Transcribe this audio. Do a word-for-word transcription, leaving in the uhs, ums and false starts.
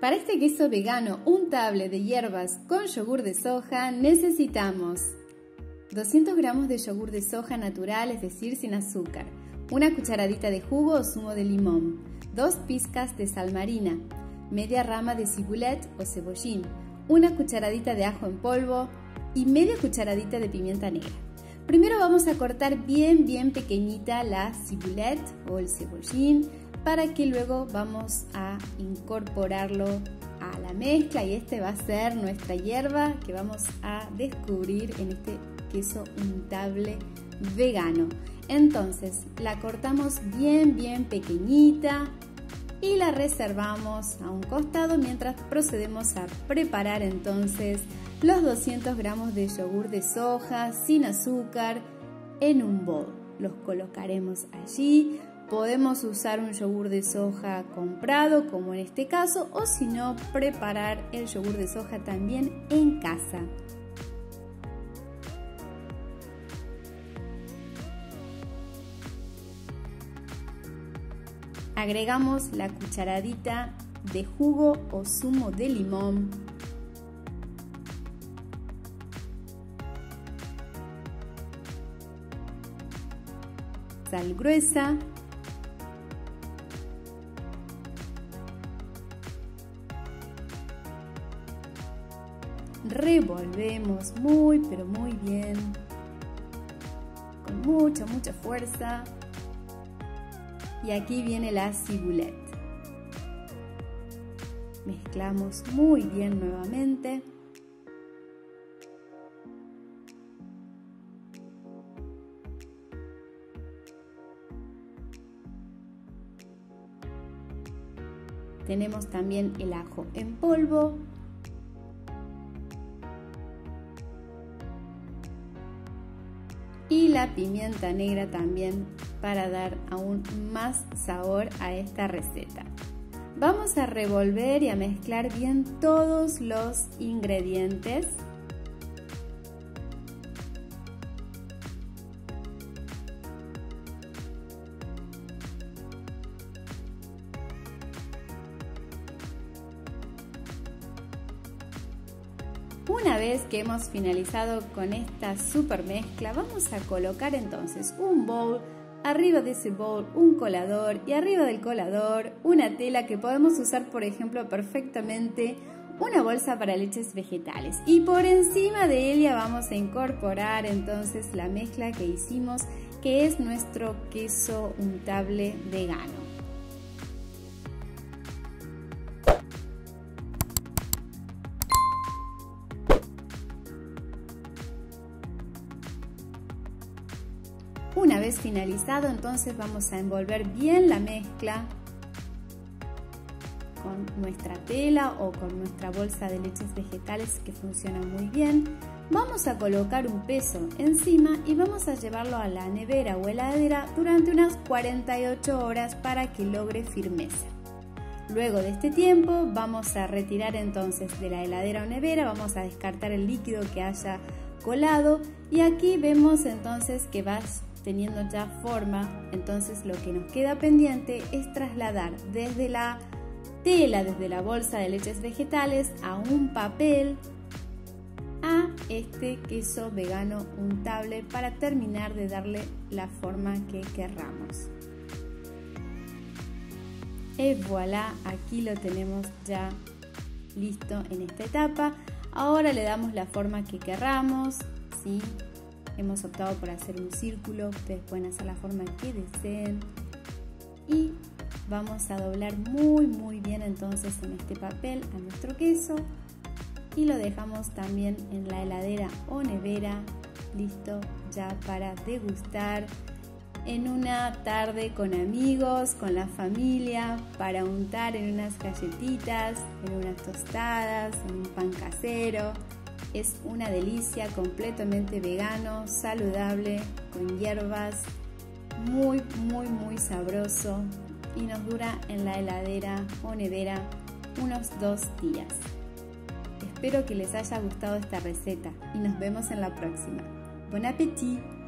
Para este queso vegano untable de hierbas con yogur de soja necesitamos doscientos gramos de yogur de soja natural, es decir, sin azúcar, una cucharadita de jugo o zumo de limón, dos pizcas de sal marina, media rama de cibulet o cebollín, una cucharadita de ajo en polvo y media cucharadita de pimienta negra. Primero vamos a cortar bien bien pequeñita la cibulet o el cebollín para que luego vamos a incorporarlo a la mezcla y este va a ser nuestra hierba que vamos a descubrir en este queso untable vegano. Entonces la cortamos bien bien pequeñita y la reservamos a un costado mientras procedemos a preparar entonces los doscientos gramos de yogur de soja sin azúcar en un bol. Los colocaremos allí. Podemos usar un yogur de soja comprado, como en este caso, o si no, preparar el yogur de soja también en casa. Agregamos la cucharadita de jugo o zumo de limón. Sal gruesa. Revolvemos muy pero muy bien, con mucha mucha fuerza. Y aquí viene la cibulet. Mezclamos muy bien nuevamente. Tenemos también el ajo en polvo. Y la pimienta negra también para dar aún más sabor a esta receta. Vamos a revolver y a mezclar bien todos los ingredientes. Una vez que hemos finalizado con esta super mezcla, vamos a colocar entonces un bowl, arriba de ese bowl un colador y arriba del colador una tela que podemos usar, por ejemplo, perfectamente una bolsa para leches vegetales. Y por encima de ella vamos a incorporar entonces la mezcla que hicimos, que es nuestro queso untable vegano. Una vez finalizado, entonces vamos a envolver bien la mezcla con nuestra tela o con nuestra bolsa de leches vegetales que funciona muy bien. Vamos a colocar un peso encima y vamos a llevarlo a la nevera o heladera durante unas cuarenta y ocho horas para que logre firmeza. Luego de este tiempo vamos a retirar entonces de la heladera o nevera, vamos a descartar el líquido que haya colado y aquí vemos entonces que va teniendo ya forma. Entonces lo que nos queda pendiente es trasladar desde la tela, desde la bolsa de leches vegetales a un papel a este queso vegano untable para terminar de darle la forma que querramos. Y voilà, aquí lo tenemos ya listo en esta etapa. Ahora le damos la forma que querramos, ¿sí? Hemos optado por hacer un círculo, ustedes pueden hacer la forma que deseen y vamos a doblar muy muy bien entonces en este papel a nuestro queso y lo dejamos también en la heladera o nevera listo ya para degustar en una tarde con amigos, con la familia, para untar en unas galletitas, en unas tostadas, en un pan casero. Es una delicia, completamente vegano, saludable, con hierbas, muy, muy, muy sabroso y nos dura en la heladera o nevera unos dos días. Espero que les haya gustado esta receta y nos vemos en la próxima. ¡Bon appétit!